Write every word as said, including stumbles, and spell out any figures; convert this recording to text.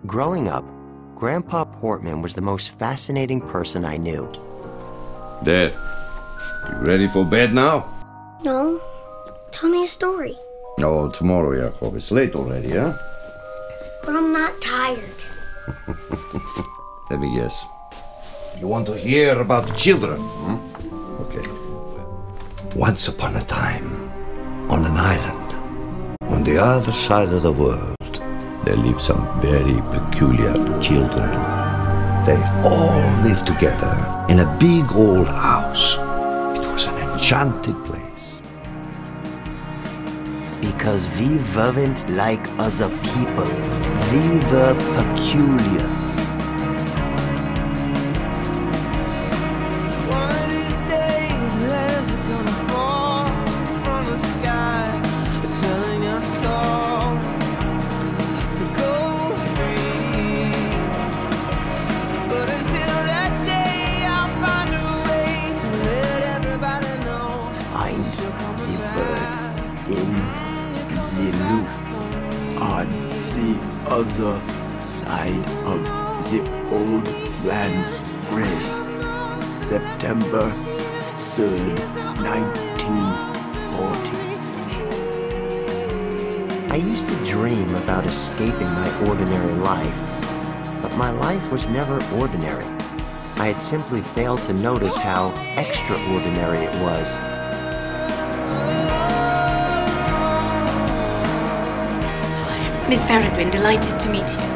Growing up, Grandpa Hartman was the most fascinating person I knew. There. You ready for bed now? No. Tell me a story. Oh, tomorrow, Jacob. It's late already, huh? But I'm not tired. Let me guess. You want to hear about the children? Hmm? Okay. Once upon a time, on an island, on the other side of the world, there lived some very peculiar children. They all lived together in a big old house. It was an enchanted place. Because we weren't like other people. We were peculiar. One of these days, letters are gonna fall from the sky, telling us all to go free. But until that day, I'll find a way to let everybody know. I'm the bird in the loop on the other side of the old man's grave. September third, nineteen forty. I used to dream about escaping my ordinary life, but my life was never ordinary. I had simply failed to notice how extraordinary it was. Miss Peregrine, delighted to meet you.